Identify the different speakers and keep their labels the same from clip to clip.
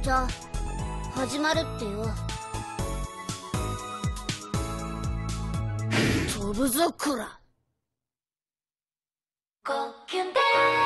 Speaker 1: ちゃ始まるってよ。飛ぶぞこら。
Speaker 2: 呼吸で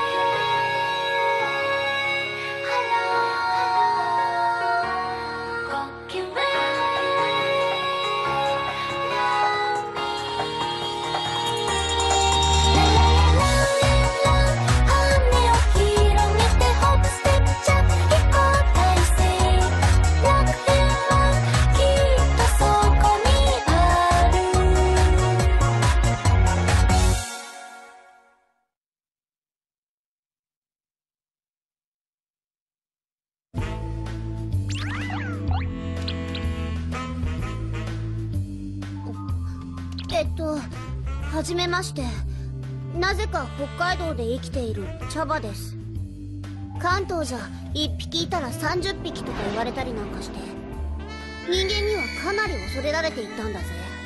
Speaker 1: はじめまして。なぜか北海道で生きている茶葉です。関東じゃ1匹いたら30匹とか言われたりなんかして、人間にはかなり恐れられていたんだぜ。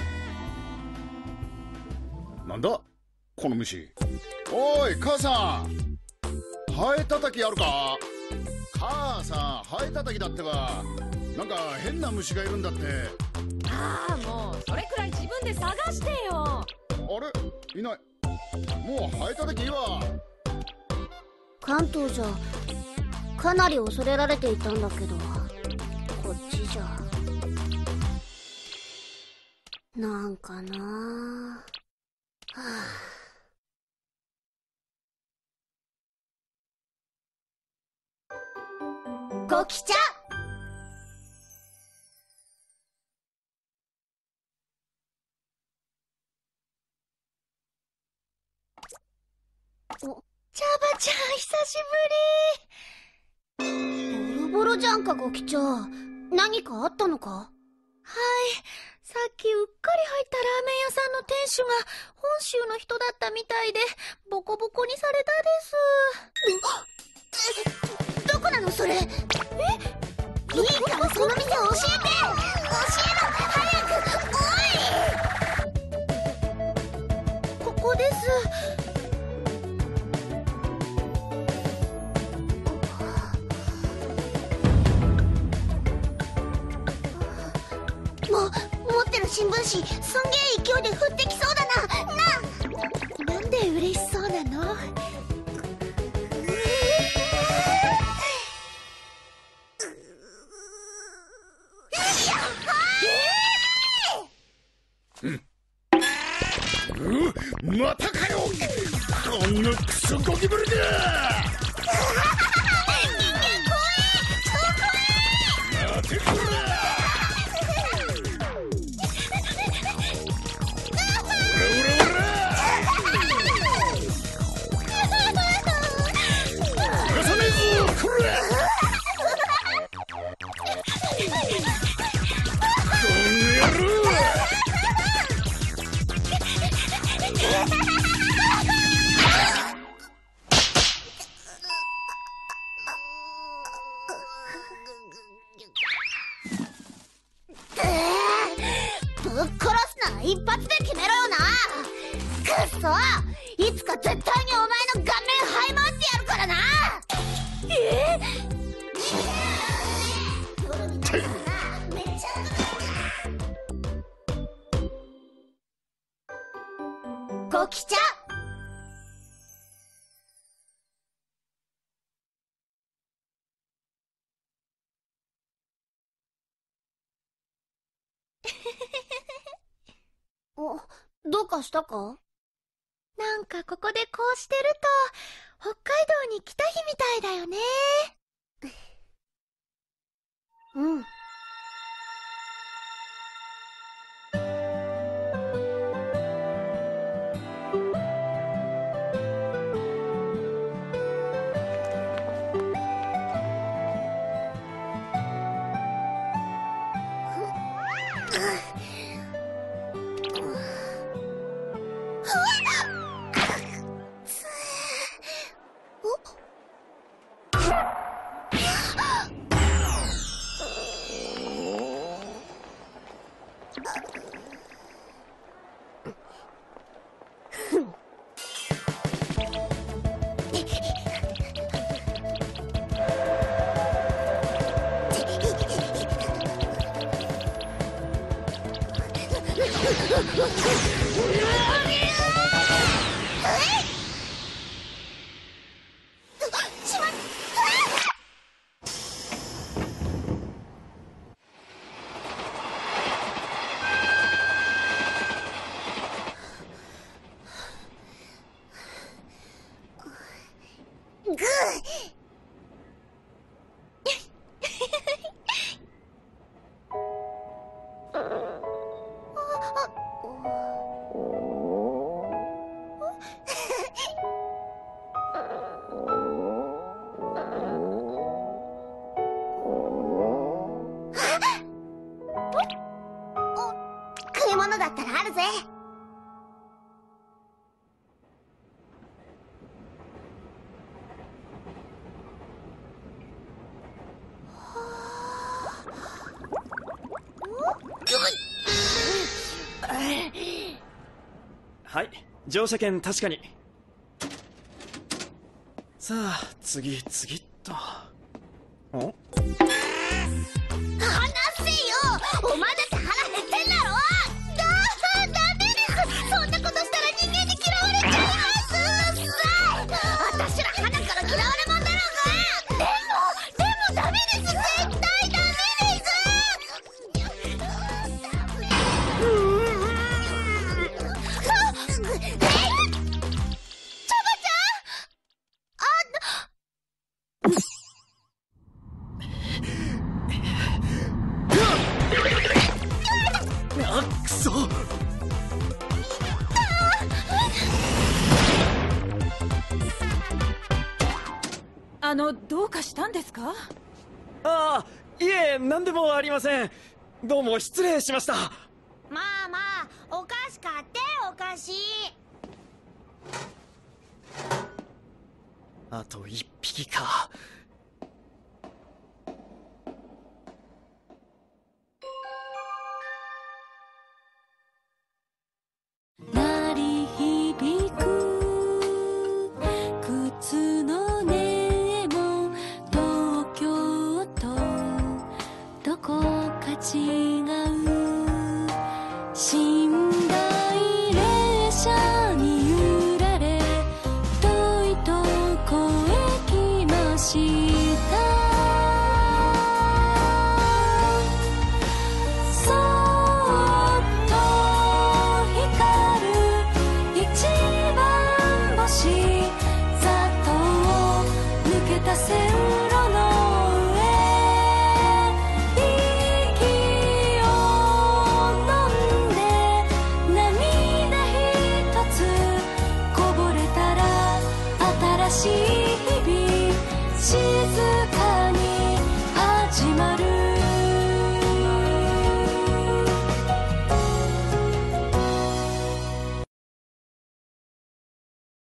Speaker 3: なんだこの虫。おい母さん、ハエたたきあるか。母さん、ハエたたきだってば。なんか変な虫がいるんだって。
Speaker 4: ああ、もうそれくらい自分で探してよ。
Speaker 3: あれ、いない。もうハエたたきいいわ。
Speaker 1: 関東じゃかなり恐れられていたんだけど、こっちじゃなんかなあ。はあ、ごきちゃ。
Speaker 2: 茶葉ちゃん、久しぶ
Speaker 1: り。ボロボロじゃんかごきちゃ。何かあったのか。
Speaker 2: はい、さっきうっかり入ったラーメン屋さんの店主が本州の人だったみたいでボコボコにされたです。
Speaker 1: どこなのそれ。いいからその店教えて。教えろ早く。おい。ここです。持ってる新聞紙すんげえ勢いで降ってきそうだな。
Speaker 2: なんで嬉しそうなの。
Speaker 3: またかよこんなクソゴキブリだ。
Speaker 1: ぶっ殺すなら一発で決めろよな。くっそ、いつか絶対にお前の顔面這い回ってやるからな。めっちゃごきちゃ。どうかしたか。
Speaker 2: なんかここでこうしてると北海道に来た日みたいだよね。
Speaker 1: うん。 しまっグー食い物だったらあるぜ。
Speaker 5: はい、乗車券確かに。さあ、次っと。お？
Speaker 1: 離せよ！お前だって腹減ってんだろ！ダメです！そんなことしたら人間に嫌われちゃいます！私ら花から嫌われもんだろうが！でもダメです！絶対ダメです！チャバちゃん！
Speaker 5: あ、くそ！
Speaker 4: どうかしたんですか？
Speaker 5: ああ、いえ、なんでもありません。どうも失礼しました。
Speaker 1: まあまあ、お菓子買って、お菓子。
Speaker 5: あと一匹か。
Speaker 2: 鳴り響く靴の音も東京とどこか違う新